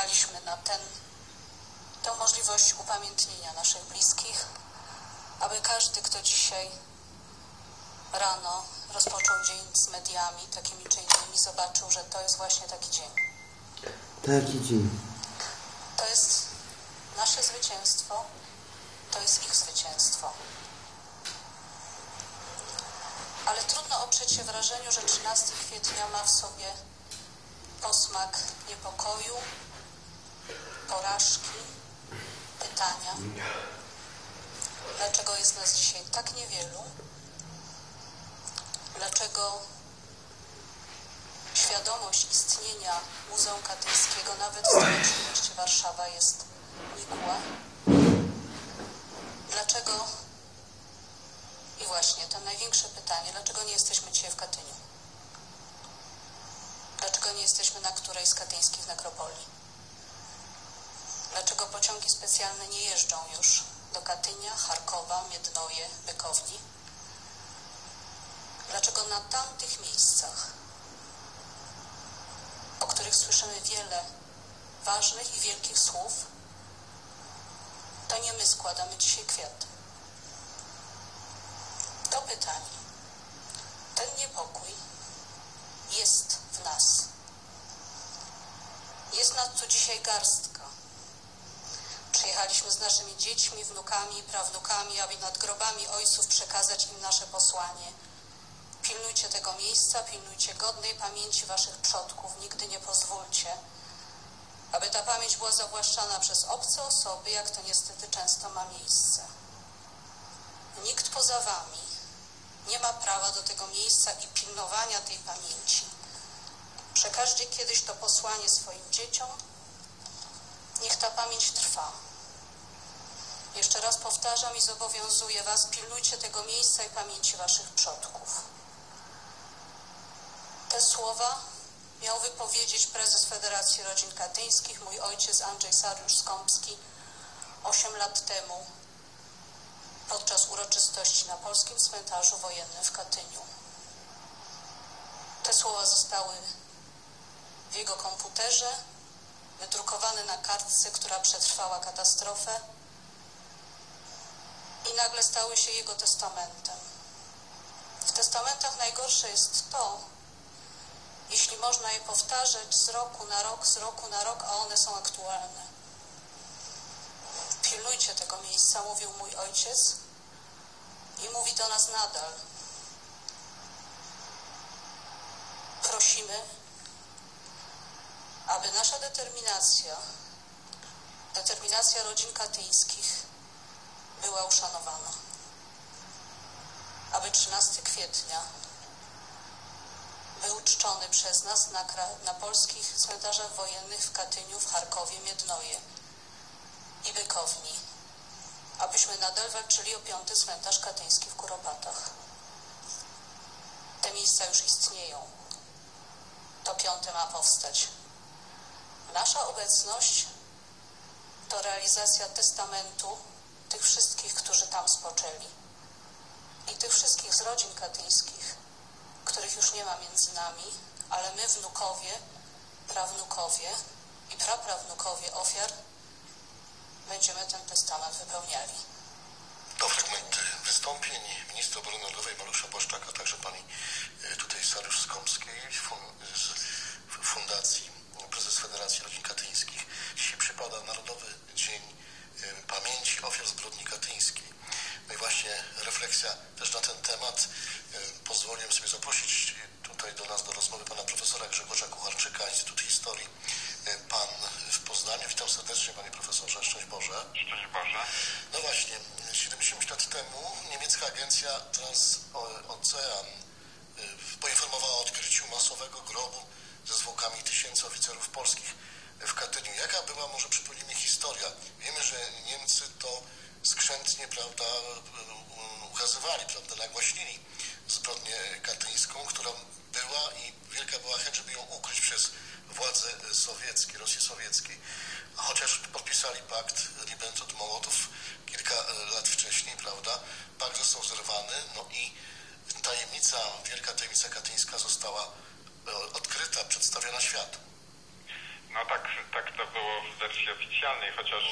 czekaliśmy na tę możliwość upamiętnienia naszych bliskich, aby każdy, kto dzisiaj rano rozpoczął dzień z mediami takimi czy innymi, zobaczył, że to jest właśnie taki dzień. Taki dzień. To jest nasze zwycięstwo, to jest ich zwycięstwo. Ale trudno oprzeć się wrażeniu, że 13 kwietnia ma w sobie posmak niepokoju, porażki, pytania. Dlaczego jest nas dzisiaj tak niewielu? Dlaczego świadomość istnienia Muzeum Katyńskiego nawet w stolicznym mieście Warszawa jest nikła? Dlaczego, i właśnie to największe pytanie, dlaczego nie jesteśmy dzisiaj w Katyniu? Dlaczego nie jesteśmy na którejś z katyńskich nekropolii? Dlaczego pociągi specjalne nie jeżdżą już do Katynia, Charkowa, Miednoje, Bykowni? Dlaczego na tamtych miejscach, o których słyszymy wiele ważnych i wielkich słów, to nie my składamy dzisiaj kwiaty? To pytanie, ten niepokój jest w nas. Jest nas tu dzisiaj garstka. Przyjechaliśmy z naszymi dziećmi, wnukami i prawnukami, aby nad grobami ojców przekazać im nasze posłanie. Pilnujcie tego miejsca, pilnujcie godnej pamięci waszych przodków. Nigdy nie pozwólcie, aby ta pamięć była zawłaszczana przez obce osoby, jak to niestety często ma miejsce. Nikt poza wami nie ma prawa do tego miejsca i pilnowania tej pamięci. Przekażcie kiedyś to posłanie swoim dzieciom. Niech ta pamięć trwa. Jeszcze raz powtarzam i zobowiązuję was, pilnujcie tego miejsca i pamięci waszych przodków. Te słowa miał wypowiedzieć prezes Federacji Rodzin Katyńskich, mój ojciec Andrzej Sariusz-Skąpski, 8 lat temu podczas uroczystości na Polskim Cmentarzu Wojennym w Katyniu. Te słowa zostały w jego komputerze, wydrukowane na kartce, która przetrwała katastrofę i nagle stały się jego testamentem. W testamentach najgorsze jest to, jeśli można je powtarzać z roku na rok, a one są aktualne. Pilnujcie tego miejsca, mówił mój ojciec i mówi do nas nadal. Prosimy, aby nasza determinacja rodzin katyńskich była uszanowana. Aby 13 kwietnia był czczony przez nas na polskich cmentarzach wojennych w Katyniu, w Charkowie, Miednoje i Bykowni. Abyśmy nadal walczyli o 5. cmentarz katyński w Kuropatach. Te miejsca już istnieją. To 5. ma powstać. Nasza obecność to realizacja testamentu tych wszystkich, którzy tam spoczęli i tych wszystkich z rodzin katyńskich, których już nie ma między nami, ale my, wnukowie, prawnukowie i praprawnukowie ofiar, będziemy ten testament wypełniali. To fragmenty wystąpień ministra obrony narodowej Mariusza Błaszczaka, a także pani tutaj Sariusz-Skąpskiej z Fundacji Prezes Federacji Rodzin Katyńskich. Dzisiaj przypada Narodowy Dzień Pamięci Ofiar Zbrodni Katyńskiej. No i właśnie refleksja też na ten temat. Pozwoliłem sobie zaprosić tutaj do nas, do rozmowy pana profesora Grzegorza Kucharczyka, Instytut Historii. Pan w Poznaniu. Witam serdecznie, panie profesorze. Szczęść Boże. Szczęść Boże. No właśnie, 70 lat temu niemiecka agencja Transocean poinformowała o odkryciu masowego grobu ze zwłokami tysięcy oficerów polskich w Katyniu. Jaka była, może przypomnijmy, historia? Wiemy, że Niemcy to skrzętnie, prawda, ukazywali, prawda, nagłaśnili zbrodnię katyńską, która była i wielka była chęć, żeby ją ukryć przez władze sowieckie, Rosji Sowieckiej. Chociaż podpisali pakt Ribbentrop-Mołotow kilka lat wcześniej, prawda, pakt został zerwany, no i tajemnica, wielka tajemnica katyńska została odkryta, przedstawiona światu. No tak to było wersji oficjalnej, chociaż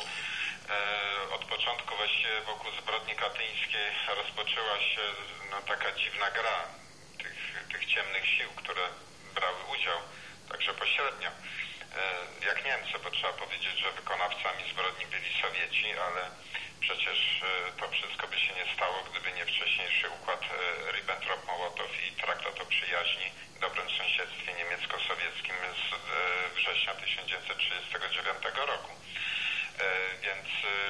od początku właściwie wokół zbrodni katyńskiej rozpoczęła się taka dziwna gra tych ciemnych sił, które brały udział, także pośrednio. Jak Niemcy, bo trzeba powiedzieć, że wykonawcami zbrodni byli Sowieci, ale przecież to wszystko by się nie stało, gdyby nie wcześniejszy układ Ribbentrop-Mołotow i traktat o przyjaźni i dobrym sąsiedztwie niemiecko-sowieckim z września 1939 roku. Więc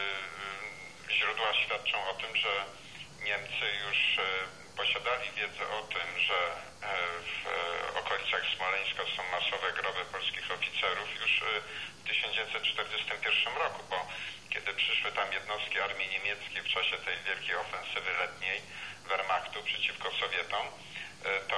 źródła świadczą o tym, że Niemcy już posiadali wiedzę o tym, że w okolicach Smoleńska są masowe groby polskich oficerów już w 1941 roku, bo kiedy przyszły tam jednostki armii niemieckiej w czasie tej wielkiej ofensywy letniej Wehrmachtu przeciwko Sowietom, to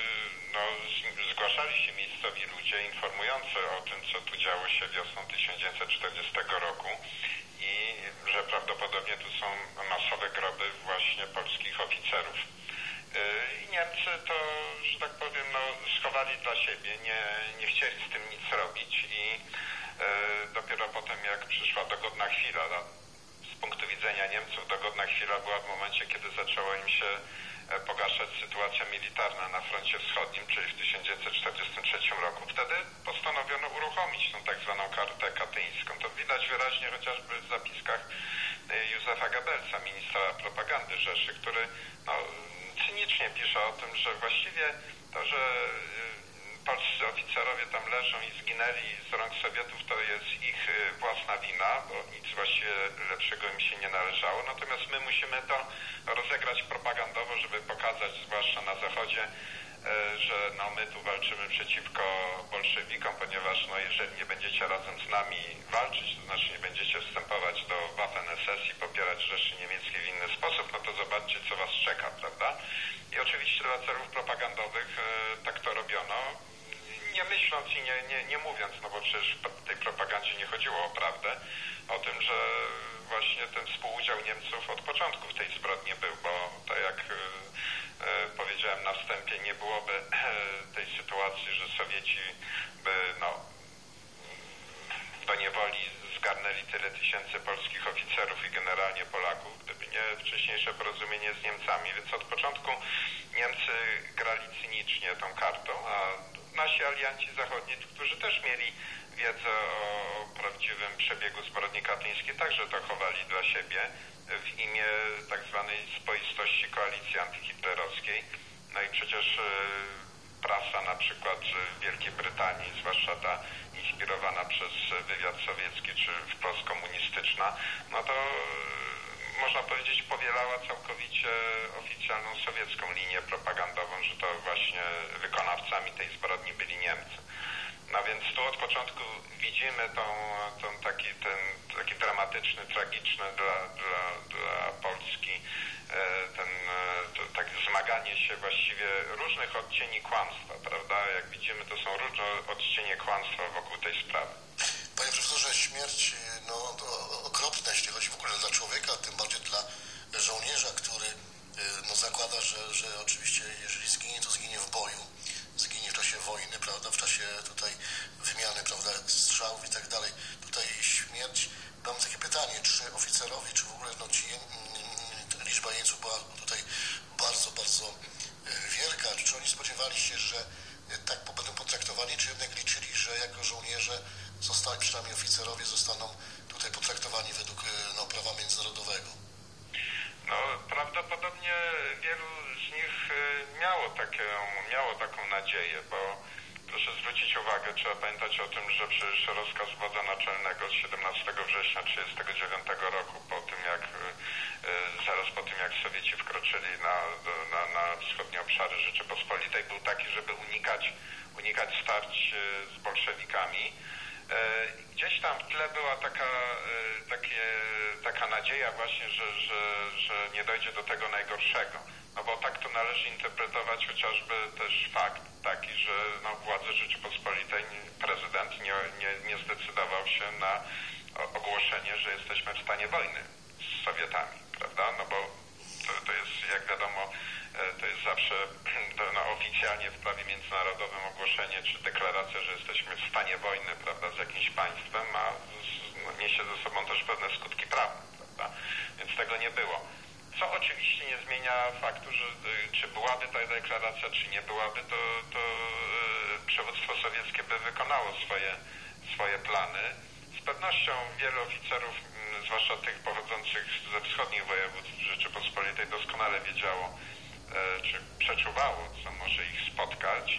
zgłaszali się miejscowi ludzie informujący o tym, co tu działo się wiosną 1940 roku i że prawdopodobnie tu są masowe groby właśnie polskich oficerów. I Niemcy to, że tak powiem, schowali dla siebie, nie chcieli z tym nic robić i dopiero potem, jak przyszła dogodna chwila, z punktu widzenia Niemców dogodna chwila była w momencie, kiedy zaczęła im się pogarszać sytuacja militarna na froncie wschodnim, czyli w 1943 roku. Wtedy postanowiono uruchomić tą tak zwaną kartę katyńską. To widać wyraźnie chociażby w zapiskach Józefa Goebbelsa, ministra propagandy Rzeszy, który cynicznie pisze o tym, że właściwie to, że polscy oficerowie tam leżą i zginęli z rąk Sowietów, to jest ich własna wina, bo nic właściwie lepszego im się nie należało. Natomiast my musimy to rozegrać propagandowo, żeby pokazać, zwłaszcza na Zachodzie, że my tu walczymy przeciwko bolszewikom, ponieważ jeżeli nie będziecie razem z nami walczyć, to znaczy nie będziecie wstępować do Waffen-SS i popierać Rzeszy Niemieckiej w inny sposób, to zobaczcie, co was czeka, prawda? I oczywiście dla celów propagandowych tak to robiono, nie myśląc i nie mówiąc, bo przecież w tej propagandzie nie chodziło o prawdę, o tym, że właśnie ten współudział Niemców od początku w tej zbrodni był, bo tak jak powiedziałem na wstępie, nie byłoby tej sytuacji, że Sowieci by do niewoli zgarnęli tyle tysięcy polskich oficerów i generalnie Polaków, gdyby nie wcześniejsze porozumienie z Niemcami, więc od początku Niemcy grali cynicznie tą kartą, a nasi alianci zachodni, którzy też mieli wiedzę o prawdziwym przebiegu zbrodni katyńskiej, także to chowali dla siebie w imię tak zwanej spoistości koalicji antyhitlerowskiej. No i przecież prasa na przykład w Wielkiej Brytanii, zwłaszcza ta inspirowana przez wywiad sowiecki czy wprost komunistyczna, to można powiedzieć powielała całkowicie oficjalną sowiecką linię propagandową, że to właśnie wykonawcami tej zbrodni byli Niemcy. No więc tu od początku widzimy ten taki dramatyczny, tragiczny dla Polski takie zmaganie się właściwie różnych odcieni kłamstwa, prawda? Jak widzimy, to są różne odcienie kłamstwa wokół tej sprawy. Panie profesorze, śmierć to okropne, jeśli chodzi w ogóle dla człowieka, tym bardziej dla żołnierza, który zakłada, że oczywiście jeżeli zginie, to zginie w boju, zginie w czasie wojny, prawda, w czasie tutaj wymiany, prawda, strzałów i tak dalej. Tutaj śmierć. Mam takie pytanie, czy oficerowie, czy w ogóle liczba jeńców była tutaj bardzo, bardzo wielka, czy oni spodziewali się, że tak będą potraktowani, czy jednak liczyli, że jako żołnierze zostali, przynajmniej oficerowie zostaną tutaj potraktowani według prawa międzynarodowego? Prawdopodobnie wielu z nich miało taką nadzieję, bo proszę zwrócić uwagę, trzeba pamiętać o tym, że przecież rozkaz wodza naczelnego z 17 września 1939 roku, zaraz po tym jak Sowieci wkroczyli na wschodnie obszary Rzeczypospolitej, był taki, żeby unikać starć z bolszewikami. Gdzieś tam w tle była taka nadzieja właśnie, że nie dojdzie do tego najgorszego. Bo tak to należy interpretować chociażby też fakt taki, że władze Rzeczypospolitej, prezydent nie zdecydował się na ogłoszenie, że jesteśmy w stanie wojny z Sowietami, prawda? Bo to jest, jak wiadomo, to jest zawsze oficjalnie w prawie międzynarodowym ogłoszenie czy deklaracja, że jesteśmy w stanie wojny, prawda, z jakimś państwem, a niesie ze sobą też pewne skutki prawne, prawda? Więc tego nie było. Co oczywiście nie zmienia faktu, że czy byłaby ta deklaracja, czy nie byłaby, to przywództwo sowieckie by wykonało swoje plany. Z pewnością wielu oficerów, zwłaszcza tych pochodzących ze wschodnich województw Rzeczypospolitej, doskonale wiedziało, czy przeczuwało, co może ich spotkać.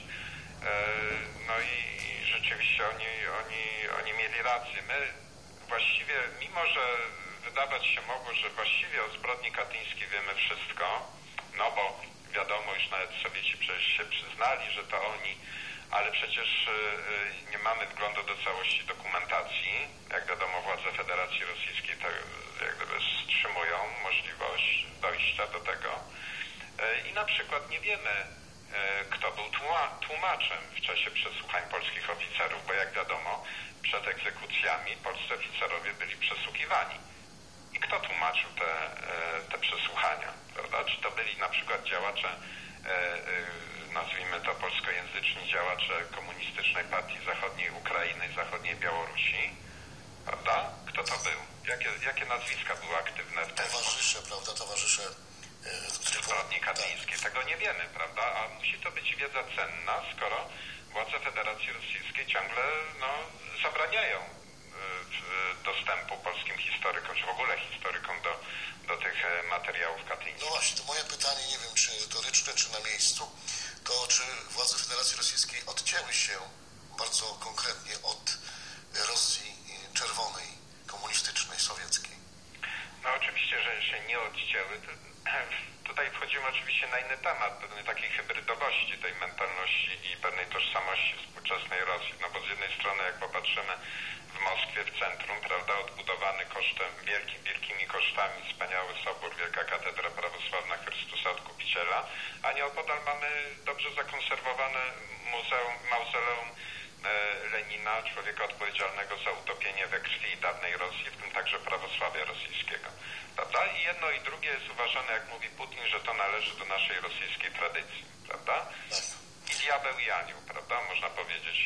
No i rzeczywiście oni mieli rację. My właściwie, mimo że wydawać się mogło, że właściwie o zbrodni katyńskiej wiemy wszystko, no bo wiadomo, już nawet Sowieci przecież się przyznali, że to oni, ale przecież nie mamy wglądu do całości dokumentacji. Jak wiadomo, władze Federacji Rosyjskiej to jak gdyby wstrzymują możliwość dojścia do tego. I na przykład nie wiemy, kto był tłumaczem w czasie przesłuchań polskich oficerów, bo jak wiadomo, przed egzekucjami polscy oficerowie byli przesłuchiwani. I kto tłumaczył te przesłuchania, prawda? Czy to byli na przykład działacze, nazwijmy to polskojęzyczni działacze Komunistycznej Partii Zachodniej Ukrainy i Zachodniej Białorusi, prawda? Kto to był? Jakie nazwiska były aktywne w ten Towarzysze, prawda? Towarzysze zbrodni katyńskiej. Tego nie wiemy, prawda? A musi to być wiedza cenna, skoro władze Federacji Rosyjskiej ciągle zabraniają dostępu polskim historykom, czy w ogóle historykom do tych materiałów katyńskich. No właśnie, to moje pytanie, nie wiem, czy retoryczne, czy na miejscu, to czy władze Federacji Rosyjskiej odcięły się bardzo konkretnie od Rosji czerwonej, komunistycznej, sowieckiej? No oczywiście, że się nie odcięły. Tutaj wchodzimy oczywiście na inny temat, pewnej takiej hybrydowości tej mentalności i pewnej tożsamości współczesnej Rosji. No bo z jednej strony, jak popatrzymy w Moskwie, w centrum, prawda, odbudowany kosztem, wielkimi kosztami wspaniały sobór, Wielka Katedra Prawosławna Chrystusa Odkupiciela, a nieopodal mamy dobrze zakonserwowane mauzoleum Lenina, człowieka odpowiedzialnego za utopienie we krwi dawnej Rosji, w tym także prawosławia rosyjskiego. Prawda? I jedno i drugie jest uważane, jak mówi Putin, że to należy do naszej rosyjskiej tradycji, prawda? I diabeł i anioł, prawda? Można powiedzieć.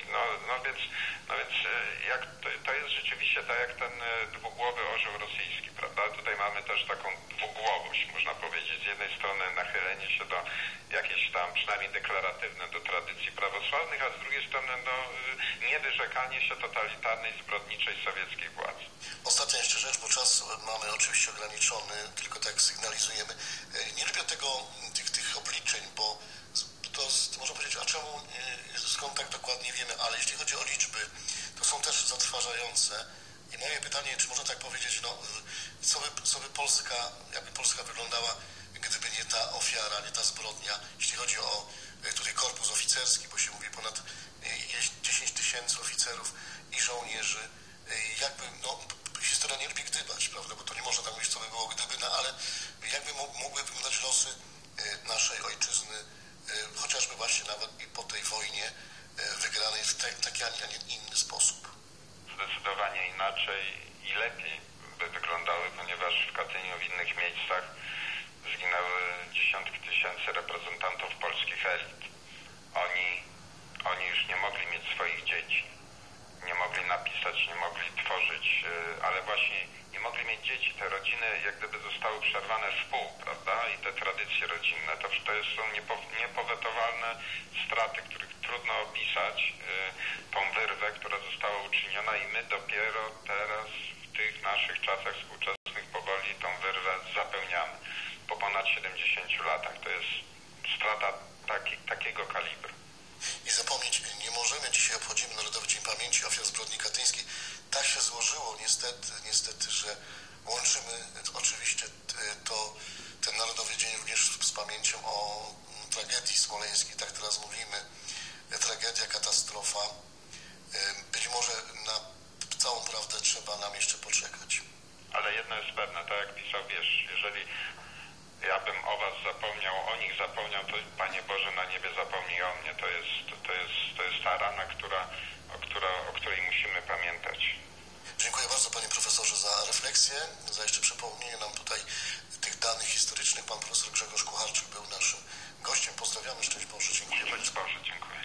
No więc jak to jest rzeczywiście tak jak ten dwugłowy orzeł rosyjski, prawda? Tutaj mamy też taką dwugłowość, można powiedzieć. Z jednej strony nachylenie się do jakieś tam, przynajmniej deklaratywne, do tradycji prawosławnych, a z drugiej strony niewyrzekanie się totalitarnej, zbrodniczej sowieckiej władzy. Ostatnia jeszcze rzecz, bo czas mamy oczywiście ograniczony, tylko tak sygnalizujemy. Nie lubię tych obliczeń, bo to można powiedzieć, a czemu, skąd tak dokładnie wiemy, ale jeśli chodzi o liczby, to są też zatrważające. I moje pytanie, czy można tak powiedzieć, co by Polska, jakby Polska wyglądała, gdyby nie ta ofiara, nie ta zbrodnia, jeśli chodzi o tutaj korpus oficerski, bo się mówi ponad 10 000 oficerów i żołnierzy. Jakby, historia nie lubi gdybać, prawda, bo to nie można tak mówić, co by było gdyby, ale jakby mogły wyglądać losy naszej ojczyzny, chociażby właśnie nawet i po tej wojnie wygranej w taki, a nie inny sposób. Zdecydowanie inaczej i lepiej by wyglądały, ponieważ w Katyniu, w innych miejscach zginęły dziesiątki tysięcy reprezentantów polskich elit. Oni już nie mogli mieć swoich dzieci. Nie mogli napisać, nie mogli tworzyć, ale właśnie nie mogli mieć dzieci. Te rodziny jak gdyby zostały przerwane z pół, prawda? I te tradycje rodzinne, to są niepowetowalne straty, których trudno opisać. Tą wyrwę, która została uczyniona i my dopiero teraz w tych naszych czasach współczesnych powoli tą wyrwę zapełniamy. Po ponad 70 latach. To jest strata takiego kalibru. I zapomnieć nie możemy. Dzisiaj obchodzimy Narodowy Dzień Pamięci Ofiar Zbrodni Katyńskiej. Tak się złożyło niestety, że łączymy oczywiście ten Narodowy Dzień również z pamięcią o tragedii smoleńskiej. Tak teraz mówimy. Tragedia, katastrofa. Być może na całą prawdę trzeba nam jeszcze poczekać. Ale jedno jest pewne, tak jak pisał, jeżeli ja bym o was zapomniał, o nich zapomniał, to Panie Boże na niebie zapomnij o mnie. To jest ta rana, o której musimy pamiętać. Dziękuję bardzo Panie Profesorze za refleksję, za jeszcze przypomnienie nam tutaj tych danych historycznych. Pan Profesor Grzegorz Kucharczyk był naszym gościem. Pozdrawiamy, szczęść Boże. Dziękuję bardzo. Szczęść Boże, dziękuję.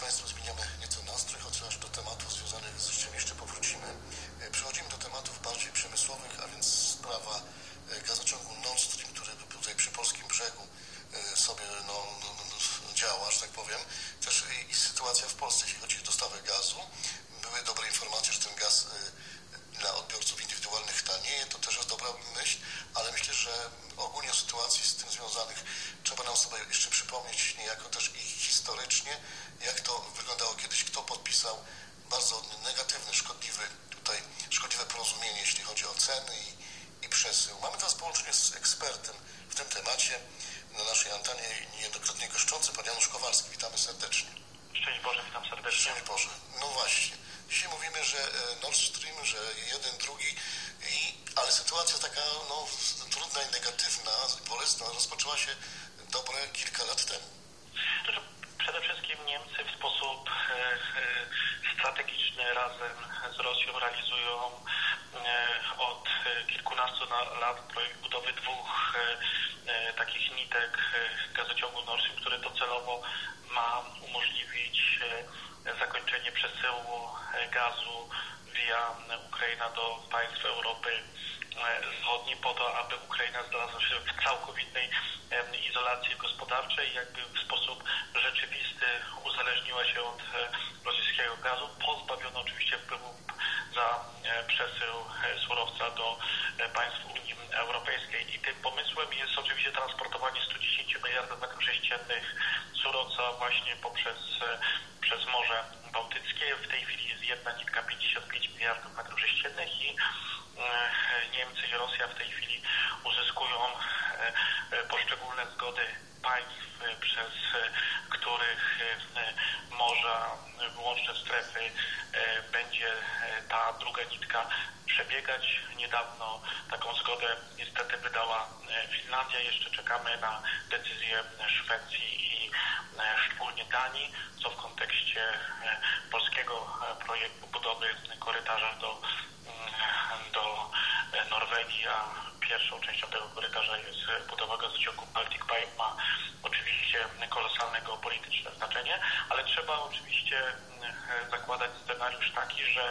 Państwem zmieniamy nieco nastrój, chociaż do tematów związanych z życiem jeszcze powrócimy. Przechodzimy do tematów bardziej przemysłowych, a więc sprawa gazociągu Nord Stream, który tutaj przy polskim brzegu sobie działa, że tak powiem. Też i sytuacja w Polsce, jeśli chodzi o dostawę gazu. Były dobre informacje, że ten gaz dla odbiorców indywidualnych tanieje. To też jest dobra myśl, ale myślę, że ogólnie o sytuacji z tym związanych trzeba nam sobie jeszcze przypomnieć niejako też i historycznie, jak to wyglądało kiedyś, kto podpisał bardzo negatywne, szkodliwe porozumienie, jeśli chodzi o ceny i przesył. Mamy teraz połączenie z ekspertem w tym temacie na naszej antenie niejednokrotnie goszczący, pan Janusz Kowalski. Witamy serdecznie. Szczęść Boże, witam serdecznie. Szczęść Boże. No właśnie. Dzisiaj mówimy, że Nord Stream, że jeden, drugi, ale sytuacja taka trudna i negatywna, bolesna, rozpoczęła się dobre kilka lat temu. Przede wszystkim Niemcy w sposób strategiczny razem z Rosją realizują od kilkunastu lat projekt budowy dwóch takich nitek gazociągu Nord Stream, który docelowo ma umożliwić zakończenie przesyłu gazu via Ukraina do państw Europy Wschodniej po to, aby Ukraina znalazła się w całkowitej izolacji gospodarczej i jakby w sposób rzeczywisty uzależniła się od rosyjskiego gazu, pozbawiono oczywiście wpływu za przesył surowca do państw Unii Europejskiej i tym pomysłem jest oczywiście transportowanie 110 miliardów metrów sześciennych surowca właśnie przez Morze Bałtyckie. W tej chwili jest jedna nitka 55 miliardów metrów sześciennych i Niemcy i Rosja w tej chwili uzyskują poszczególne zgody państw, przez których morza, wyłączne strefy będzie ta druga nitka przebiegać. Niedawno taką zgodę niestety wydała Finlandia. Jeszcze czekamy na decyzję Szwecji i szczególnie Danii, co w kontekście polskiego projektu budowy korytarza do Norwegii, a pierwszą częścią tego korytarza jest budowa gazociągu Baltic Pipe, ma oczywiście kolosalne geopolityczne znaczenie, ale trzeba oczywiście zakładać scenariusz taki, że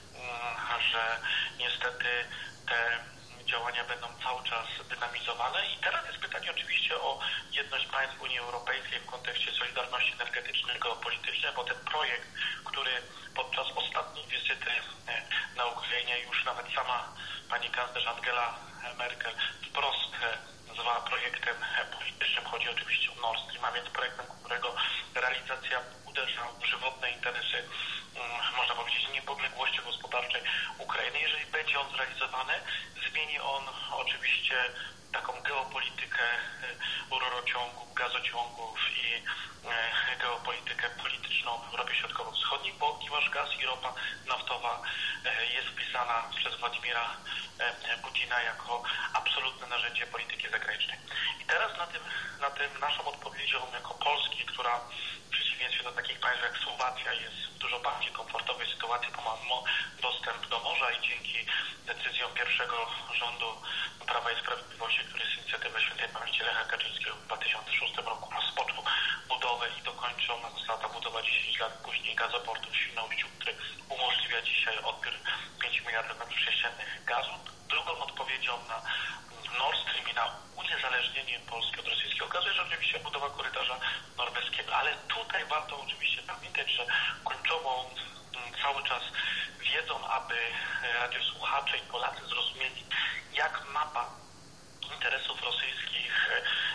niestety te działania będą cały czas dynamizowane i teraz jest pytanie oczywiście o jedność państw Unii Europejskiej w kontekście solidarności energetycznej, geopolitycznej, bo ten projekt, który podczas ostatniej wizyty na Ukrainie już nawet sama pani kanclerz Angela Merkel wprost nazwała projektem politycznym. Chodzi oczywiście o Nord Stream, a więc projektem, którego realizacja uderza w żywotne interesy, można powiedzieć, niepodległości gospodarczej Ukrainy. Jeżeli będzie on zrealizowany, zmieni on oczywiście taką geopolitykę rurociągów, gazociągów i geopolitykę polityczną w Europie Środkowo-Wschodniej, ponieważ gaz i ropa naftowa jest wpisana przez Władimira Putina jako absolutne narzędzie polityki zagranicznej. I teraz na tym naszą odpowiedzią jako Polski, która w przeciwieństwie do takich państw jak Słowacja jest w dużo bardziej komfortowej sytuacji, bo ma dostęp do morza i dzięki decyzjom pierwszego rządu Prawa i Sprawiedliwości, który z inicjatywy świętej pamięci Lecha Kaczyńskiego w 2006 roku rozpoczął budowę i dokończył, została ta budowa 10 lat później gazoportu w Świnoujściu, który umożliwia dzisiaj odbiór 5 miliardów metrów sześciennych gazu. Drugą odpowiedzią na Nord Stream i na uniezależnienie Polski od rosyjskiego gazu jest oczywiście budowa korytarza norweskiego, ale tutaj warto oczywiście pamiętać, że kluczową cały czas wiedzą, aby radiosłuchacze i Polacy zrozumieli, jak mapa interesów rosyjskich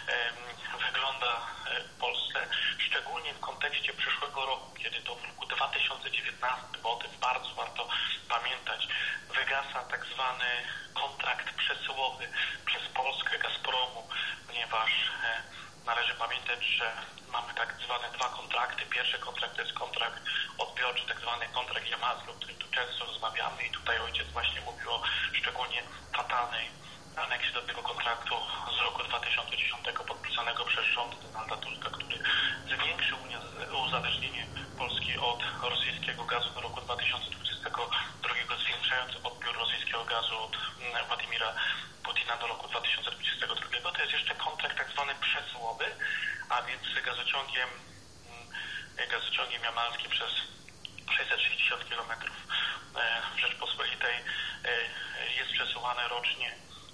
wygląda w Polsce, szczególnie w kontekście przyszłego roku, kiedy to w roku 2019, bo o tym bardzo warto pamiętać, wygasa tak zwany kontrakt przesyłowy przez Polskę Gazpromu, ponieważ należy pamiętać, że mamy tak zwane dwa kontrakty. Pierwszy kontrakt to jest kontrakt odbiorczy, tak zwany kontrakt Jamazlo, o którym tu często rozmawiamy i tutaj ojciec właśnie mówił o szczególnie fatalnej aneksie do tego kontraktu z roku 2010 podpisanego przez rząd Donalda Tuska, który zwiększył uzależnienie Polski od rosyjskiego gazu do roku 2022, zwiększając odbiór rosyjskiego gazu od Władimira Putina do roku 2022. To jest jeszcze kontrakt tak zwany przesyłowy, a więc gazociągiem gazociągiem jamalskim przez 660 km Rzeczpospolitej jest przesyłane rocznie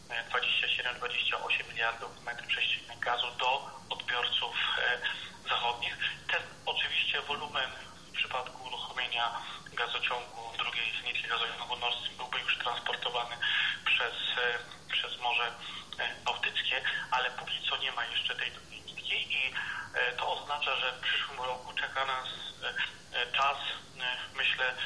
27-28 miliardów metrów sześciennych gazu do odbiorców zachodnich. Ten oczywiście wolumen w przypadku uruchomienia gazociągu, drugiej linii gazociągu Nord Stream byłby już transportowany przez Morze Bałtyckie, ale póki co nie ma jeszcze tej drugiej nitki i to oznacza, że w przyszłym roku czeka nas czas, myślę,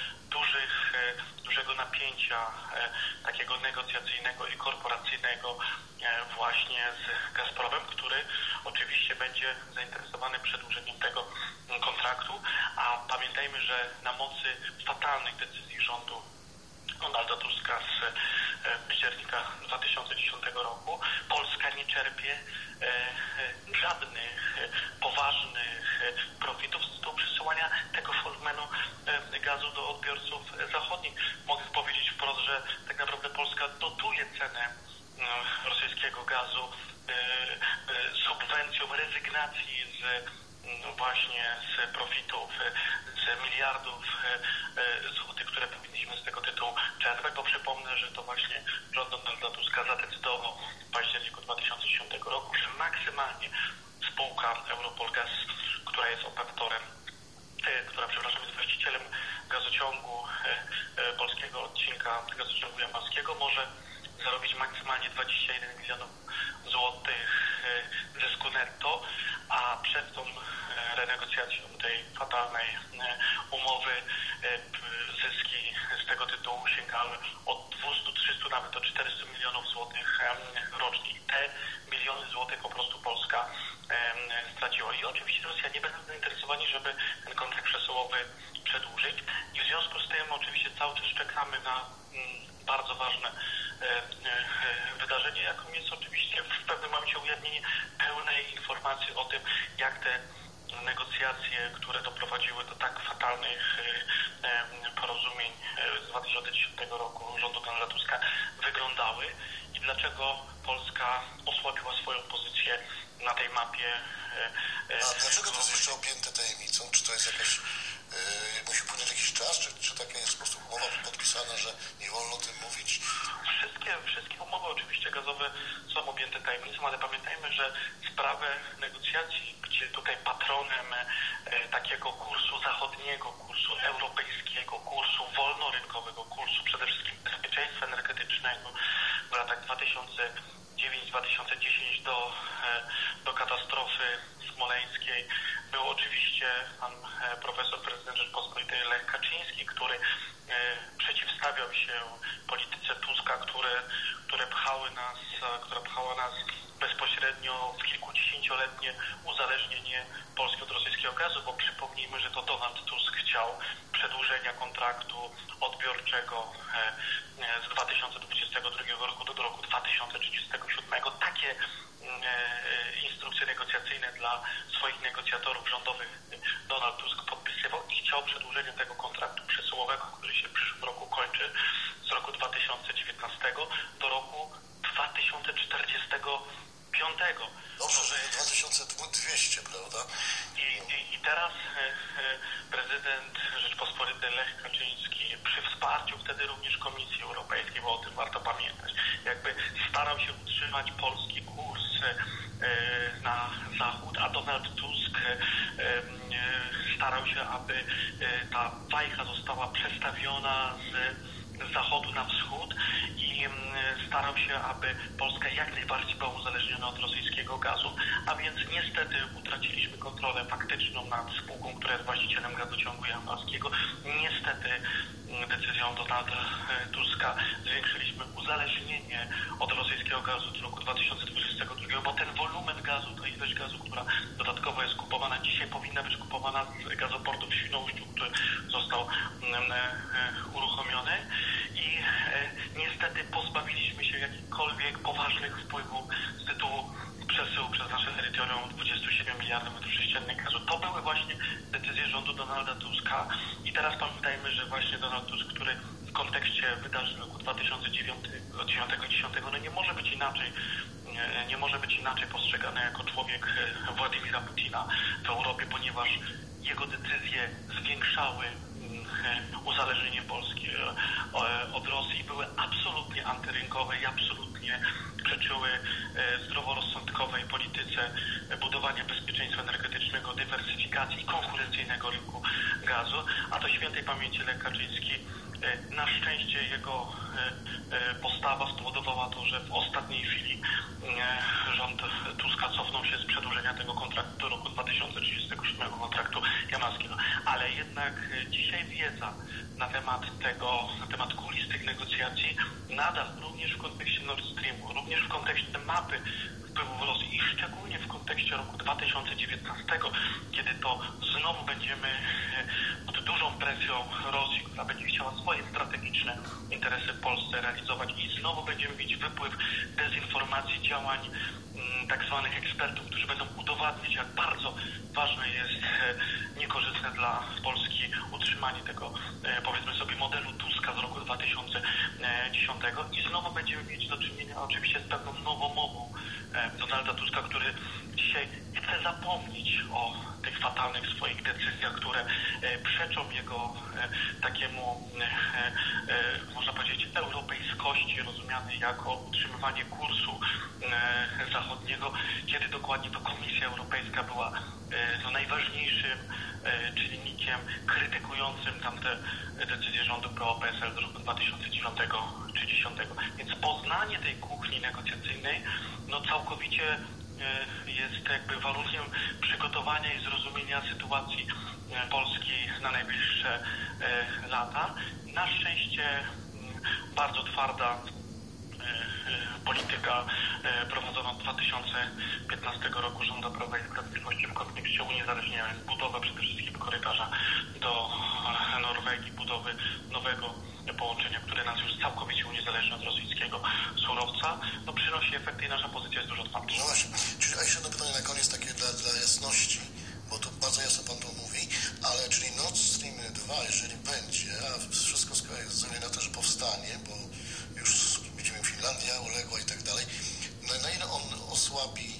dużego napięcia takiego negocjacyjnego i korporacyjnego właśnie z Gazpromem, który oczywiście będzie zainteresowany przedłużeniem tego kontraktu, a pamiętajmy, że na mocy fatalnych decyzji rządu Donalda Tuska z października 2010 roku Polska nie czerpie żadnych poważnych profitów z tytułu przesyłania tego wolumenu gazu do odbiorców zachodnich. Mogę powiedzieć wprost, że tak naprawdę Polska dotuje cenę rosyjskiego gazu subwencją rezygnacji właśnie z profitów, z miliardów złotych, które powinniśmy z tego tytułu czerpać, bo przypomnę, że to właśnie rząd Donalda Tuska zadecydował w październiku 2010 roku, że maksymalnie spółka Europolgaz, która jest operatorem, jest właścicielem gazociągu polskiego odcinka gazociągu jamalskiego, może zarobić maksymalnie 21 milionów złotych zysku netto, a przed tą renegocjacją tej fatalnej umowy zyski z tego tytułu sięgały od 200, 300, nawet do 400 milionów złotych rocznie. I te miliony złotych po prostu Polska straciła. I oczywiście Rosjanie będą zainteresowani, żeby ten kontrakt przesyłowy przedłużyć. I w związku z tym oczywiście cały czas czekamy na bardzo ważne wydarzenie, jaką jest oczywiście w pewnym momencie ujawnienie pełnej informacji o tym, jak te negocjacje, które doprowadziły do tak fatalnych porozumień z 2010 roku rządu Donalda Tuska, wyglądały i dlaczego Polska osłabiła swoją pozycję na tej mapie. A dlaczego to jest jeszcze objęte tajemnicą? Czy to jest jakaś, musi płynąć jakiś czas? Czy taka jest po prostu umowa podpisana, że nie wolno o tym mówić? Wszystkie umowy oczywiście gazowe są objęte tajemnicą, ale pamiętajmy, że sprawę negocjacji, gdzie tutaj patronem takiego kursu zachodniego, kursu europejskiego, kursu wolnorynkowego, kursu przede wszystkim bezpieczeństwa energetycznego w latach 2009-2010 do katastrofy smoleńskiej był oczywiście pan profesor prezydent Rzeczpospolitej Lech Kaczyński, który przeciwstawiał się polityce Tuska, która pchała nas bezpośrednio w kilkudziesięcioletnie uzależnienie Polski od rosyjskiego gazu, bo przypomnijmy, że to Donald Tusk chciał przedłużenia kontraktu odbiorczego z 2022 roku do roku 2037. Takie instrukcje negocjacyjne dla swoich negocjatorów rządowych Donald Tusk podpisywał i chciał przedłużenia tego kontraktu przesyłowego, który się w przyszłym roku kończy, z roku 2019 do roku 2045. Dobrze, że jest 2200, prawda? I teraz prezydent Rzeczpospolitej Lech Kaczyński przy wsparciu wtedy również Komisji Europejskiej, bo o tym warto pamiętać, jakby starał się utrzymać polski kurs na zachód, a Donald Tusk starał się, aby ta wajcha została przestawiona z zachodu na wschód i starał się, aby Polska jak najbardziej była uzależniona od rosyjskiego gazu, a więc niestety utraciliśmy kontrolę faktyczną nad spółką, która jest właścicielem gazociągu jamalskiego. Niestety decyzją Donalda Tuska zwiększyliśmy uzależnienie od rosyjskiego gazu do roku 2022, bo ten wolumen gazu, ta ilość gazu, która dodatkowo jest kupowana dzisiaj, powinna być kupowana z gazoportu w Świnoujściu, który został uruchomiony i niestety pozbawiliśmy się jakichkolwiek poważnych wpływów z tytułu przesyłu przez nasze terytorium 27 miliardów metrów sześciennych gazu. To były właśnie decyzje rządu Donalda Tuska i teraz pamiętajmy, że właśnie Donald Tusk, który w kontekście wydarzeń roku 2009-2010 no nie może być inaczej postrzegany jako człowiek Władimira Putina w Europie, ponieważ jego decyzje zwiększały uzależnienie Polski od Rosji, były absolutnie antyrynkowe i absolutnie przeczyły zdroworozsądkowej polityce budowania bezpieczeństwa energetycznego, dywersyfikacji i konkurencyjnego rynku gazu, a to świętej pamięci Lech Kaczyński. Na szczęście jego postawa spowodowała to, że w ostatniej chwili rząd Tuska cofnął się z przedłużenia tego kontraktu do roku 2037, kontraktu jamalskiego. Ale jednak dzisiaj wiedza na temat kulis tych negocjacji nadal również w kontekście Nord Streamu, również w kontekście mapy wpływów Rosji i szczególnie w kontekście roku 2019, kiedy to znowu będziemy pod dużą presją Rosji, która będzie chciała swoje strategiczne interesy w Polsce realizować i znowu będziemy mieć wypływ dezinformacji, działań tak zwanych ekspertów, którzy będą udowadniać, jak bardzo ważne jest niekorzystne dla Polski utrzymanie tego, powiedzmy sobie, modelu Tuska z roku 2010 i znowu będziemy mieć do czynienia oczywiście z pewną nowomową Donalda Tuska, który dzisiaj chce zapomnieć o tych fatalnych swoich decyzjach, które przeczą jego takiemu, można powiedzieć, europejskości, rozumianej jako utrzymywanie kursu zachodniego, kiedy dokładnie to Komisja Europejska była najważniejszym czynnikiem krytykującym tamte decyzje rządu PO-PSL z roku 2009 czy 2010. Więc poznanie tej kuchni negocjacyjnej całkowicie jest jakby warunkiem przygotowania i zrozumienia sytuacji Polski na najbliższe lata. Na szczęście bardzo twarda polityka prowadzona od 2015 roku rządu Prawa i Sprawiedliwości w kontekście uniezależnienia, budowa przede wszystkim korytarza do Norwegii, budowy nowego połączenia, które nas już całkowicie uniezależnia od rosyjskiego surowca, przynosi efekty i nasza pozycja jest dużo twardsza. No właśnie, czyli a jeszcze jedno pytanie na koniec takie dla jasności, bo to bardzo jasno Pan to mówi, ale czyli Nord Stream 2, jeżeli będzie, a wszystko wskazuje na to, że powstanie, bo już widzimy Finlandia uległa i tak dalej, na ile on osłabi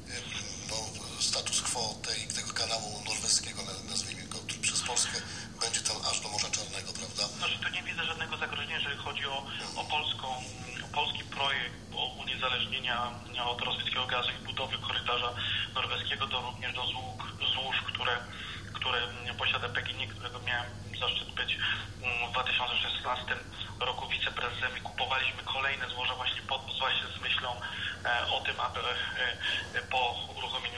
status quo tego kanału norweskiego, nazwijmy go, który przez Polskę będzie tam aż do Morza Czarnego, prawda? Tu nie widzę żadnego zagrożenia, jeżeli chodzi o polski projekt uniezależnienia od rosyjskiego gazu i budowy korytarza norweskiego również do złóż, które posiada PGNiG, którego miałem zaszczyt być w 2016 roku wiceprezesem i kupowaliśmy kolejne złoża właśnie z myślą o tym, aby po uruchomieniu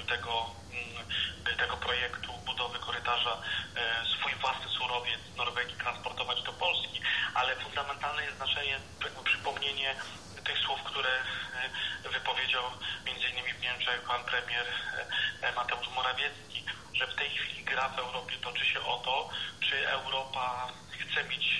tego projektu budowy korytarza swój własny surowiec z Norwegii transportować do Polski, ale fundamentalne jest znaczenie, przypomnienie tych słów, które wypowiedział m.in. w Niemczech pan premier Mateusz Morawiecki, że w tej chwili gra w Europie toczy się o to, czy Europa chce mieć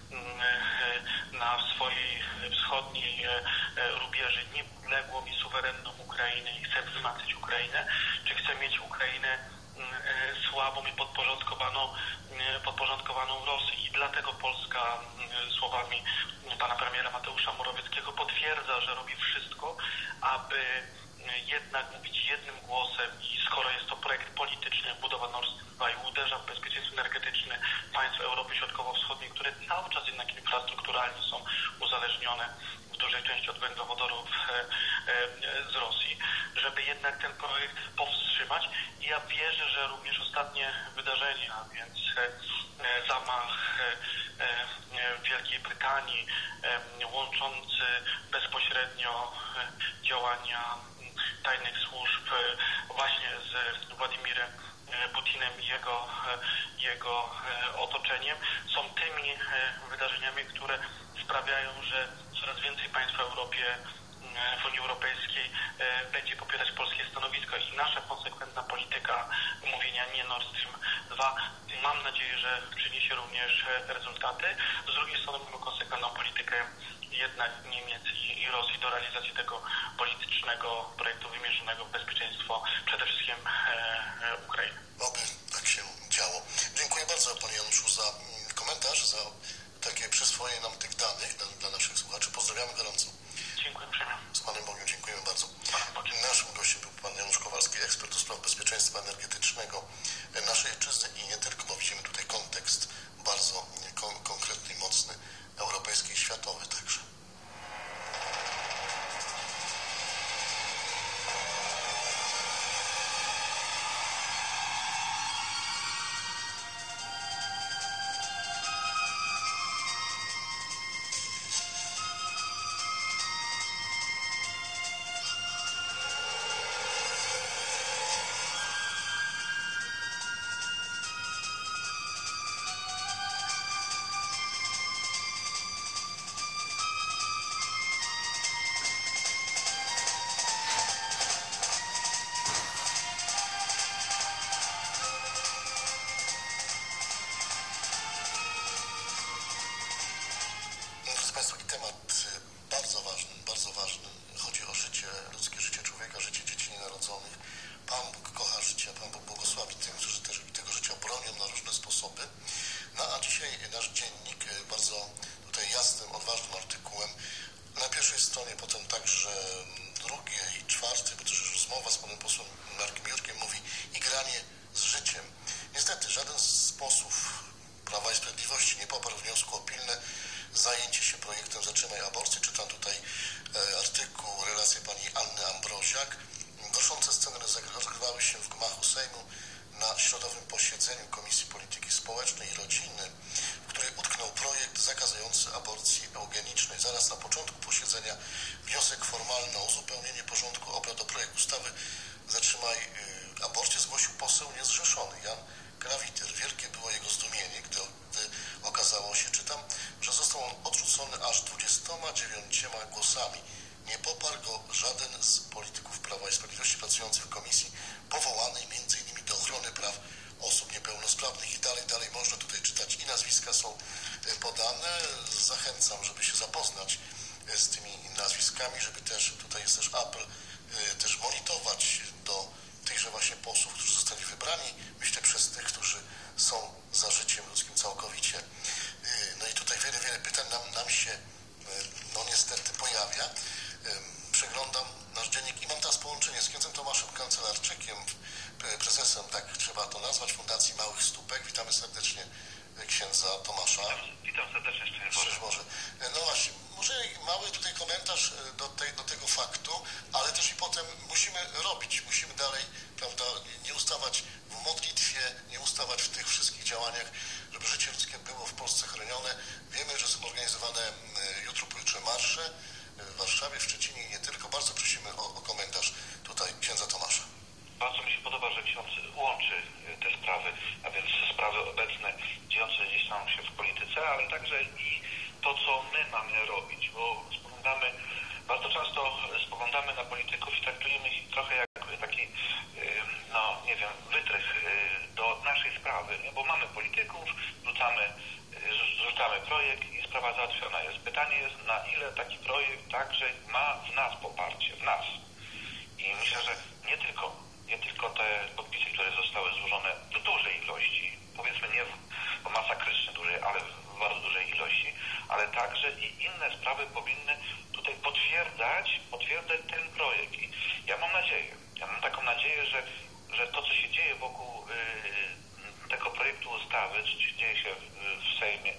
na swojej wschodniej rubieży niepodległą i suwerenną Ukrainę i chce wzmacniać Ukrainę, czy chce mieć Ukrainę słabą i podporządkowaną Rosji. I dlatego Polska, słowami pana premiera Mateusza Morawieckiego, potwierdza, że robi wszystko, aby jednak mówić jednym głosem i skoro jest to projekt polityczny, budowa Nord Stream 2 i uderza w bezpieczeństwo energetyczne państw Europy Środkowo-Wschodniej, które cały czas jednak infrastrukturalnie są uzależnione w dużej części od węglowodorów z Rosji, żeby jednak ten projekt powstrzymać. I ja wierzę, że również ostatnie wydarzenia, a więc zamach w Wielkiej Brytanii, łączący bezpośrednio działania tajnych służb właśnie z Władimirem Putinem i jego otoczeniem, są tymi wydarzeniami, które sprawiają, że coraz więcej państw w Europie, w Unii Europejskiej będzie popierać polskie stanowisko i nasza konsekwentna polityka mówienia nie Nord Stream 2, mam nadzieję, że przyniesie również rezultaty. Z drugiej strony mamy konsekwentną politykę jednak Niemiec i Rosji do realizacji tego politycznego projektu wymierzonego w bezpieczeństwo przede wszystkim Ukrainy. Oby tak się działo. Dziękuję bardzo panie Januszu za komentarz, za takie przyswojenie nam tych danych dla naszych słuchaczy. Pozdrawiamy gorąco. Dziękuję uprzejmie. Z Panem Bogiem dziękujemy bardzo. Naszym gościem był pan Janusz Kowalski, ekspert do spraw bezpieczeństwa energetycznego. naszej ojczyzny i nie tylko, bo widzimy tutaj kontekst bardzo konkretny i mocny, europejski i światowy także. Bardzo ważny. Chodzi o życie, ludzkie życie człowieka, życie dzieci nienarodzonych. Pan Bóg kocha życie, Pan Bóg błogosławi tym, którzy też tego życia bronią na różne sposoby. No a dzisiaj nasz dziennik bardzo tutaj jasnym, odważnym artykułem na pierwszej stronie, potem także drugiej i czwartej, bo też już rozmowa z panem posłem Markiem Jurkiem mówi i granie z życiem. Niestety żaden z posłów Prawa i Sprawiedliwości nie poparł wniosku o pilne zajęcie się projektem Zatrzymaj aborcję. Czytam tutaj artykuł, relację pani Anny Ambroziak. Gorszące sceny rozgrywały się w gmachu Sejmu na środowym posiedzeniu Komisji Polityki Społecznej i Rodziny, w której utknął projekt zakazujący aborcji eugenicznej. Zaraz na początku posiedzenia wniosek formalny o uzupełnienie porządku obrad o projekt ustawy Zatrzymaj aborcję zgłosił poseł niezrzeszony Jan Grawiter. Wielkie było jego zdumienie, gdy okazało się, czytam, że został on odrzucony aż 29 głosami. Nie poparł go żaden z polityków Prawa i Sprawiedliwości pracujących w komisji powołanej m.in. do ochrony praw osób niepełnosprawnych i dalej można tutaj czytać i nazwiska są podane. Zachęcam, żeby się zapoznać z tymi nazwiskami, żeby też, tutaj jest też apel, też monitorować do tychże właśnie posłów, którzy zostali wybrani, myślę przez tych, którzy są za życiem ludzkim całkowicie. No i tutaj wiele pytań nam się no niestety pojawia. Przeglądam nasz dziennik i mam teraz połączenie z księdzem Tomaszem Kancelarczykiem, prezesem, tak trzeba to nazwać, Fundacji Małych Stópek. Witamy serdecznie księdza Tomasza. Witam serdecznie, szczęść Boże. No właśnie, może mały tutaj komentarz do tego faktu, ale też i potem musimy dalej, prawda, nie ustawać w modlitwie, nie ustawać w tych wszystkich działaniach, żeby życie ludzkie było w Polsce chronione. Wiemy, że są organizowane jutro, pojutrze marsze w Warszawie, w Szczecinie i nie tylko. Bardzo prosimy o komentarz tutaj księdza Tomasza. Bardzo mi się podoba, że ksiądz łączy te sprawy, a więc sprawy obecne, dziejące gdzieś tam się w polityce, ale także i to, co my mamy robić, bo bardzo często spoglądamy na polityków i traktujemy ich trochę jak taki, no nie wiem, wytrych do naszej sprawy, nie? Bo mamy polityków, rzucamy projekt i sprawa załatwiona jest. Pytanie jest, na ile taki projekt także ma w nas poparcie, w nas. I myślę, że nie tylko te podpisy, które zostały złożone w dużej ilości, powiedzmy nie w masakrycznie dużej, ale w bardzo dużej ilości, ale także i inne sprawy powinny tutaj potwierdzać ten projekt. I ja mam taką nadzieję, że to, co się dzieje wokół tego projektu ustawy, czy dzieje się w Sejmie,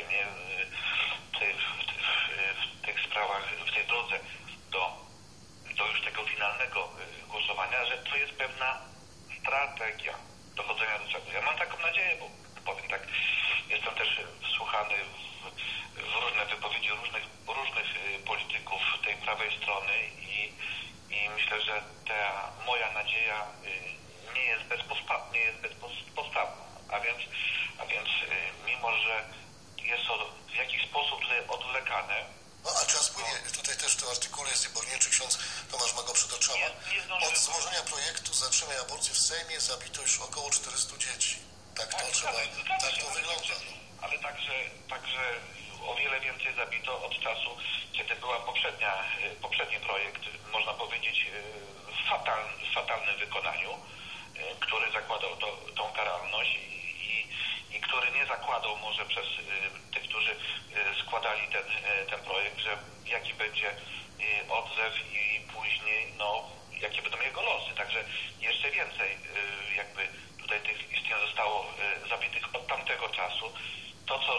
w tych sprawach, w tej drodze do już tego finalnego głosowania, że to jest pewna strategia dochodzenia do czegoś. Ja mam taką nadzieję, bo powiem tak, jestem też wsłuchany w różne wypowiedzi różnych polityków tej prawej strony i myślę, że ta moja nadzieja nie jest bezpodstawna. A więc mimo, że jest to w jakiś sposób tutaj odwlekane. No a czas płynie. Tutaj też w tym artykule jest Borniczy, ksiądz Tomasz ma go przed oczami. Od złożenia projektu Zatrzymaj aborcję w Sejmie zabito już około 400 dzieci. Tak to wygląda. Ale także o wiele więcej zabito od czasu, kiedy była poprzedni projekt, można powiedzieć, w fatalnym wykonaniu, który zakładał tą karalność i który nie zakładał może przez tych, którzy składali ten projekt, że jaki będzie odzew i później, no, jakie będą jego losy. Także jeszcze więcej jakby tutaj tych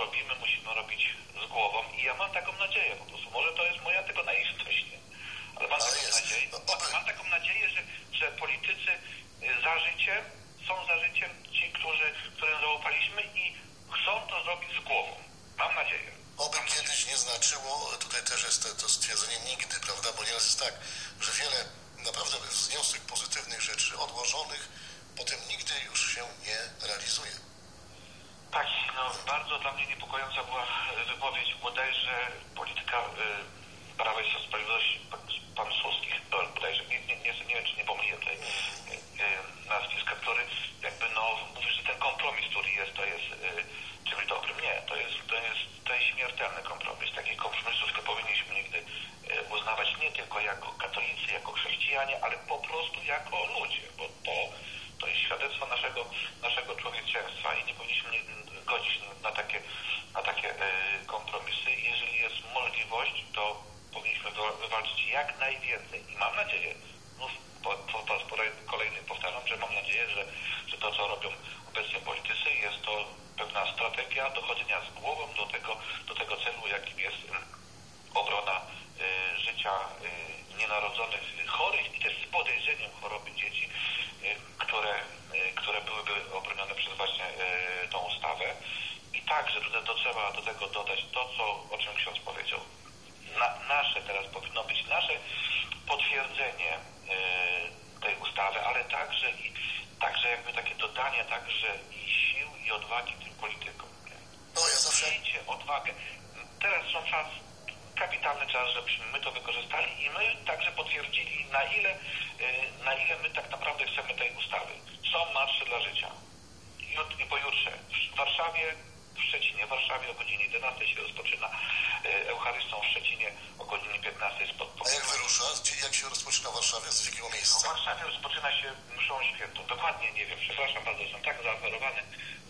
robimy, musimy robić z głową i ja mam taką nadzieję po prostu. Może to jest moja tylko naiwność, nie? Ale mam taką nadzieję, że politycy za życiem są za życiem ci, którym zaufaliśmy i chcą to zrobić z głową. Mam nadzieję. Oby kiedyś nie znaczyło, tutaj też jest to stwierdzenie nigdy, prawda, bo nieraz jest tak, że wiele naprawdę wzniosłych, pozytywnych rzeczy odłożonych potem nigdy już się nie realizuje. Tak, no bardzo dla mnie niepokojąca była wypowiedź bodajże polityka Prawa i Sprawiedliwości, pan Suskich, bodajże, nie wiem, czy nie pomyliłem tej nazwiska, który jakby mówi, że ten kompromis, który jest, to jest czymś dobrym. Nie, to jest śmiertelny kompromis. Takich kompromisów nie powinniśmy nigdy uznawać nie tylko jako katolicy, jako chrześcijanie, ale po prostu jako ludzie, bo to jest świadectwo naszego człowieczeństwa i nie powinniśmy godzić na takie kompromisy. Jeżeli jest możliwość, to powinniśmy wywalczyć jak najwięcej i mam nadzieję, po raz kolejny powtarzam, że mam nadzieję, że to, co robią obecnie politycy, jest to pewna strategia dochodzenia z głową do tego celu, jakim jest obrona życia nienarodzonych, chorych i też z podejrzeniem choroby dzieci, które byłyby obronione przez właśnie tą ustawę. I także trzeba do tego dodać to, o czym ksiądz powiedział. Nasze teraz powinno być nasze potwierdzenie tej ustawy, ale także jakby takie dodanie także i sił i odwagi tym politykom. No ja zawsze... Miejcie odwagę. Teraz są kapitalny czas, żebyśmy my to wykorzystali i my także potwierdzili, na ile my tak naprawdę chcemy tej ustawy. Są marsze dla życia. I pojutrze w Warszawie, w Szczecinie, w Warszawie o godzinie 11 się rozpoczyna Eucharystą, w Szczecinie o godzinie 15 jest A jak wyrusza? Jak się rozpoczyna w Warszawie? Z jakiego miejsca? W Warszawie rozpoczyna się mszą świętą. Dokładnie nie wiem, przepraszam bardzo, jestem tak zaoferowany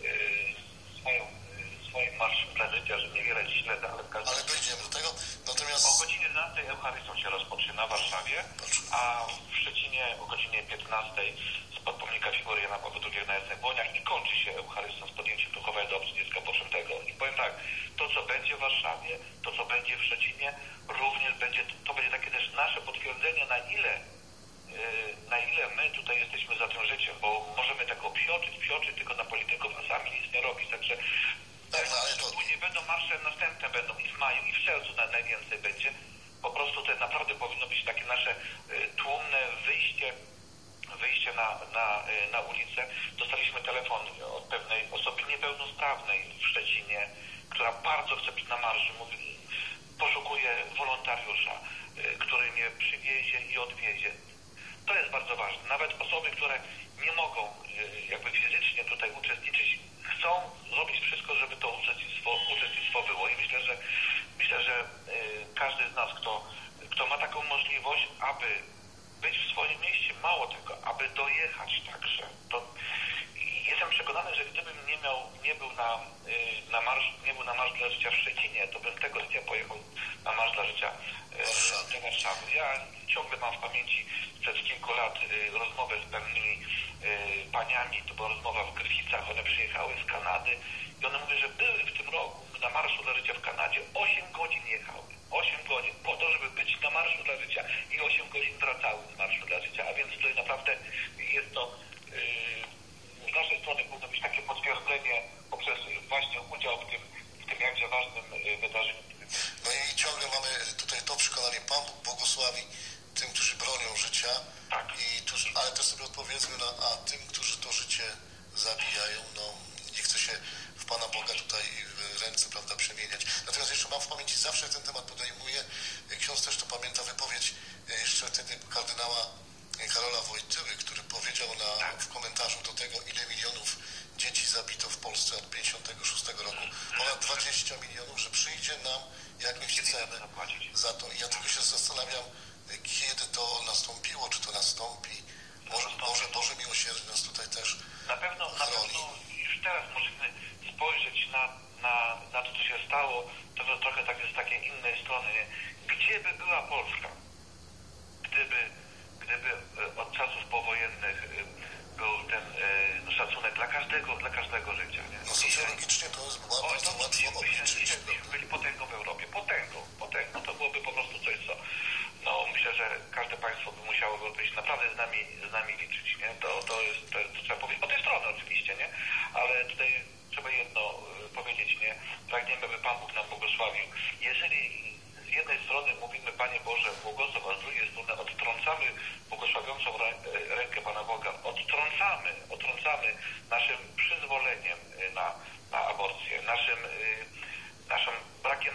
swoim marszem dla życia, że niewiele dziś śledzę, ale w każdym razie... Ale dojdziemy do tego, natomiast... O godzinie 11 Eucharystą się rozpoczyna w Warszawie, a w Szczecinie o godzinie 15 spod pomnika figury Jana Pawła II na Jasnych i kończy się Eucharystą z podjęciem duchowej adopcji dziecka poczętego. I powiem tak, to co będzie w Warszawie, to co będzie w Szczecinie, również będzie takie też nasze potwierdzenie, na ile my tutaj jesteśmy za tym życiem, bo możemy tak psioczyć tylko na polityków, a sami nic nie robić, także później będą marsze następne, będą i w maju, i w czerwcu najwięcej będzie. Po prostu to naprawdę powinno być takie nasze tłumne wyjście na ulicę. Dostaliśmy telefon od pewnej osoby niepełnosprawnej w Szczecinie, która bardzo chce być na marszu. Mówi, poszukuje wolontariusza, który mnie przywiezie i odwiezie. To jest bardzo ważne. Nawet osoby, które nie mogą jakby fizycznie tutaj uczestniczyć, chcą zrobić wszystko, żeby to uczestnictwo było. I myślę, że każdy z nas, kto ma taką możliwość, aby być w swoim mieście, mało tego, aby dojechać także. Jestem przekonany, że gdybym nie był na marsz dla życia w Szczecinie, to bym tego dnia pojechał na marsz dla życia do Warszawy. Ja ciągle mam w pamięci sprzed kilku lat rozmowę z pewnymi paniami, to była rozmowa w Gryficach, one przyjechały z Kanady i one mówią, że były w tym roku na Marszu dla Życia w Kanadzie, 8 godzin jechały. 8 godzin po to, żeby być na Marszu dla Życia i 8 godzin wracały z Marszu dla Życia, a więc tutaj naprawdę jest to z naszej strony powinno być takie potwierdzenie poprzez właśnie udział w tym jakże ważnym wydarzeniu. No i ciągle mamy tutaj to przekonanie, Pan Bóg błogosławi tym, którzy bronią życia, tak. Ale też sobie odpowiedzmy a tym, którzy to życie zabijają, nie chce się w Pana Boga tutaj ręce, prawda, przemieniać. Natomiast jeszcze mam w pamięci, zawsze ten temat podejmuję, ksiądz też to pamięta, wypowiedź jeszcze wtedy kardynała Karola Wojtyły, który powiedział w komentarzu do tego, ile milionów dzieci zabito w Polsce od 1956 roku. Ponad 20 milionów, że przyjdzie nam jakąś cenę za to. I ja tylko się zastanawiam, kiedy to nastąpiło, czy to nastąpi. Może Boże miłosierdzie nas tutaj też na pewno już teraz musimy spojrzeć na to, co się stało, to trochę tak z takiej innej strony. Nie? Gdzie by była Polska, gdyby od czasów powojennych był ten szacunek dla każdego życia. Nie? No socjologicznie to jest bardzo łatwo obliczyć. Byli potęgą w Europie. Potęgą. To byłoby po prostu coś, co myślę, że każde państwo by musiało być naprawdę z nami liczyć, nie? To trzeba powiedzieć. Od tej strony oczywiście, nie? Ale tutaj trzeba jedno powiedzieć, nie? Pragniemy, by Pan Bóg nam błogosławił. Jeżeli z jednej strony mówimy, Panie Boże, błogosław, a z drugiej strony odtrącamy błogosławiącą rękę Pana Boga, odtrącamy naszym przyzwoleniem na aborcję, naszym brakiem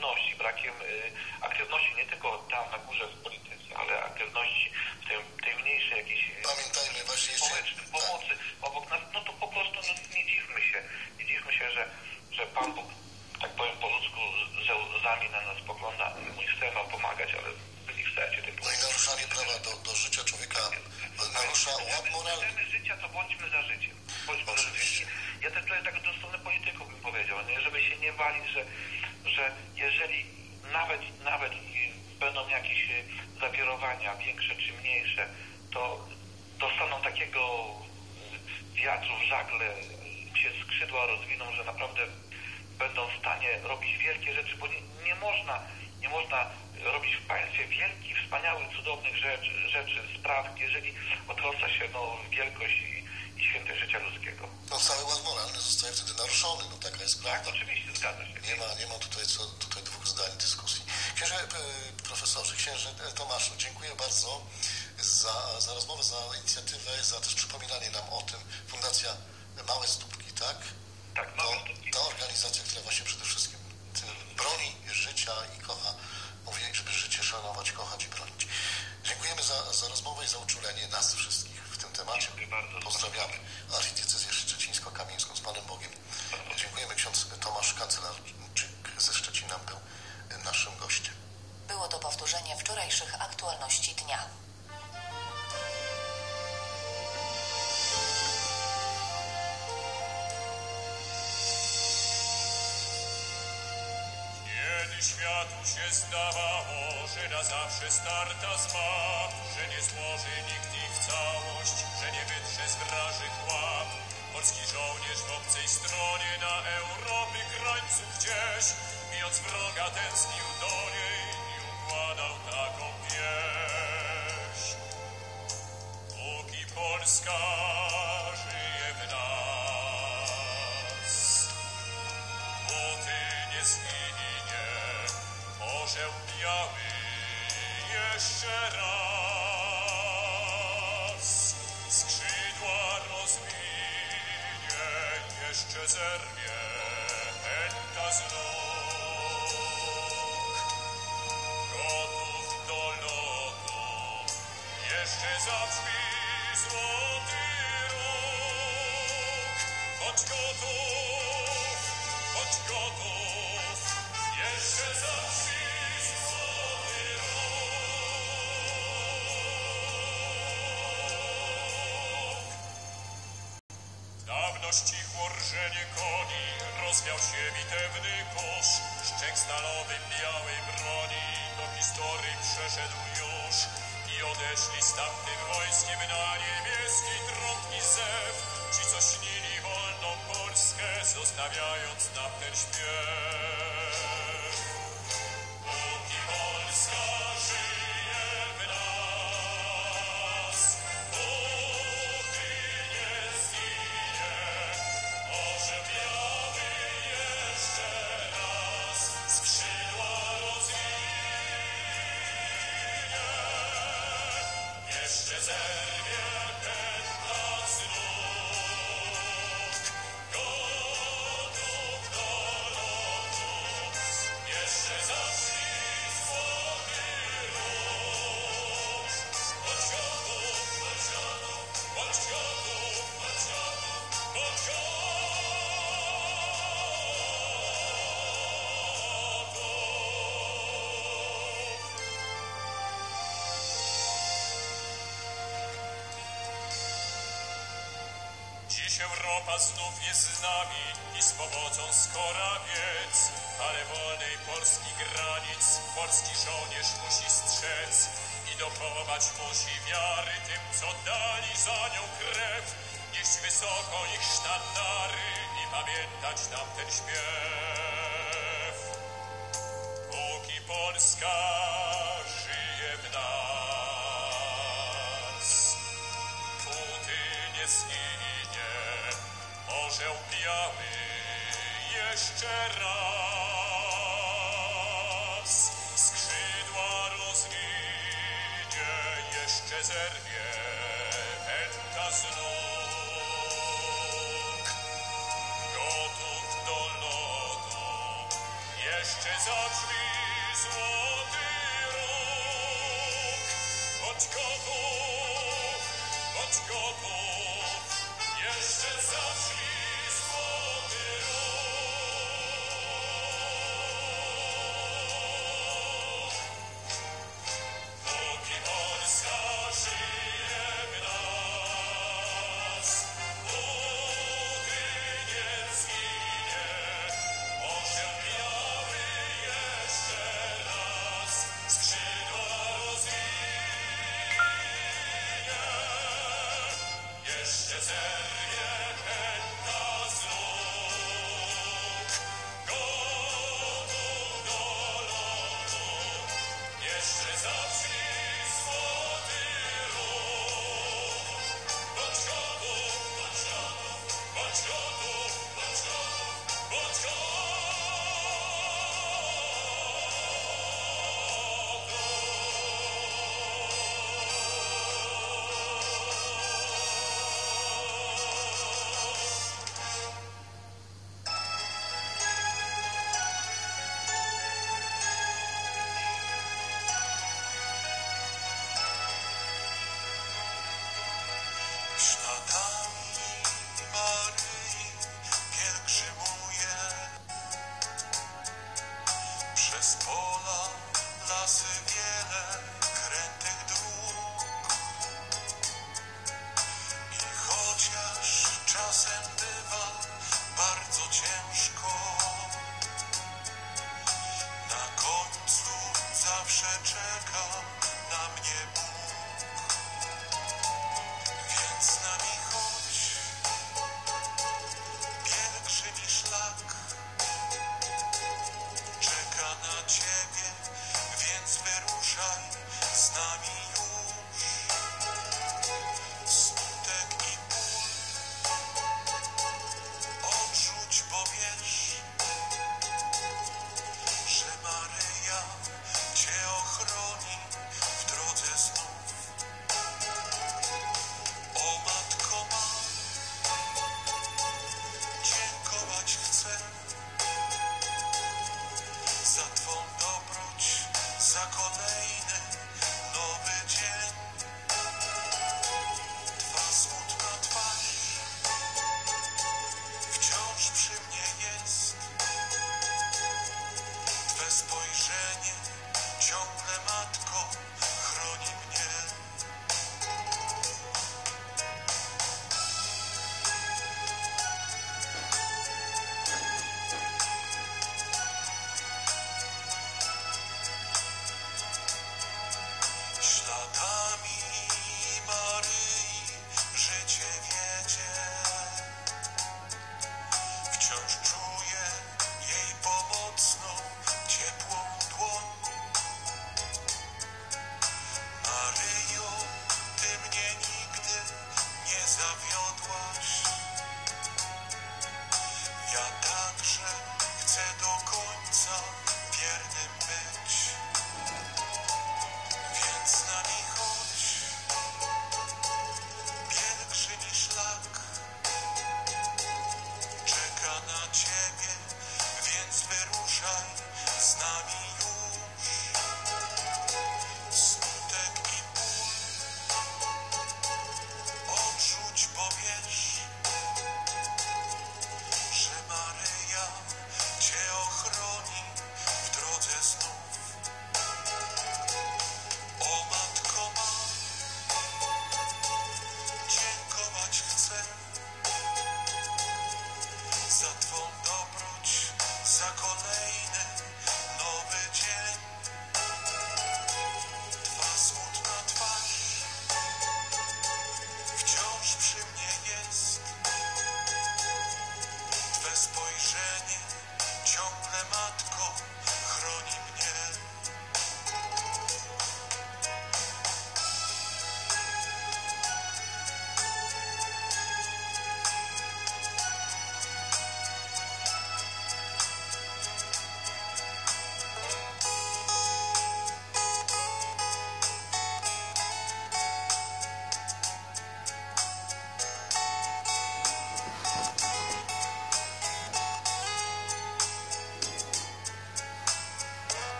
aktywności nie tylko tam na górze w polityce, ale aktywności w tej mniejszej jakiejś pamiętajmy właśnie jeszcze pomocy obok nas, to po prostu nie dziwmy się, że Pan Bóg, tak powiem po ludzku, z łzami na nas spogląda. Mój chce wam pomagać, ale wy nie chcecie. I naruszanie prawa do życia człowieka narusza ład moralny. Chcemy życia, to bądźmy za życiem. Ja też tutaj tak do strony polityków bym powiedział, nie? Żeby się nie bali, że jeżeli nawet będą jakieś zawirowania większe czy mniejsze, to dostaną takiego wiatru w żagle, się skrzydła rozwiną, że naprawdę będą w stanie robić wielkie rzeczy, bo nie można robić w państwie wielkich, wspaniałych, cudownych rzeczy, spraw, jeżeli odtrąca się wielkość i świętość życia ludzkiego. Cały ład moralny zostaje wtedy naruszony, taka jest prawda. Tak, oczywiście, zgadza się. Nie ma tutaj dwóch zdań dyskusji. Księże profesorze, księże Tomaszu, dziękuję bardzo za rozmowę, za inicjatywę, za też przypominanie nam o tym. Fundacja Małe Stópki, tak? Tak, Małe Stópki. Ta organizacja, która właśnie przede wszystkim broni życia i kocha, mówi, żeby życie szanować, kochać i bronić. Dziękujemy za rozmowę i za uczulenie nas wszystkich w tym temacie. Pozdrawiamy archidiecezję szczecińsko-kamieńską z Panem Bogiem. Dziękujemy. Ksiądz Tomasz Kanclerczyk ze Szczecina był naszym gościem. Było to powtórzenie wczorajszych aktualności dnia. Światu się zdawało, że na zawsze starta zma, że nie złoży nikt ich w całość, że nie wytrze z wrażych łap. Polski żołnierz w obcej stronie na Europy krańców gdzieś, bijąc wroga tęsknił do niej i układał taką pieśń. Póki Polska żyje w nas, buty nie zginie, orzeł biały jeszcze raz skrzydła rozwinie, jeszcze zerwie pęta z nóg. Gotów do lotu, jeszcze zabrzmi złoty róg. Bądź gotów, jeszcze zabrzmi złoty róg. Dawno stichło rżenie koni, rozwiał się bitewny kurz. Szczęk stalowy białej broni do historii przeszedł już. I odeszli z tamtym wojskiem na niebieski trądki zew. Ci, co śnili wolną Polskę, zostawiając nam ten śpiew. Póki Polska żyje w nas, póki nie zginie, orzeł biały jeszcze raz skrzydła rozwinie, jeszcze zerwie pętla z nóg. Gotów do lotu, jeszcze zabrzmi złoty róg. Bądź gotów, bądź gotów, bądź gotów, bądź gotów, bądź Dziś Europa znów jest z nami i z pomocą skorawiec, ale wolnej Polski granic polski żołnierz musi strzec i dochować musi wiary tym, co dali za nią krew, nieść wysoko ich sztandary i pamiętać tamten śpiew. Póki Polska żyje w nas, póty nie zginie orzeł biały jeszcze raz. Skrzydła rozwinie, jeszcze zerwie pęta z nóg. Gotów do lotu, jeszcze za drzwi złoty róg. Bądź gotów, jeszcze za drzwi złoty róg. Póki Polska żyje w nas, póty nie zginie orzeł biały jeszcze raz. Skrzydła rozwinie, jeszcze zerwie pęta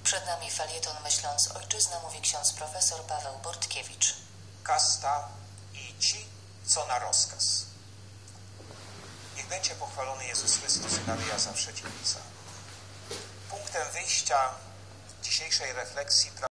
Przed nami felieton Myśląc Ojczyznę, mówi ksiądz profesor Paweł Bortkiewicz. Kasta i ci, co na rozkaz. Niech będzie pochwalony Jezus Chrystus i Maryja zawsze dzielnica. Punktem wyjścia dzisiejszej refleksji